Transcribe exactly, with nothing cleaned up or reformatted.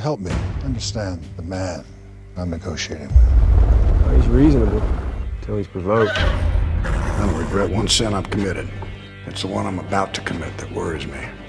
help me understand the man I'm negotiating with. Oh, he's reasonable until he's provoked. I don't regret one sin I've committed. It's the one I'm about to commit that worries me.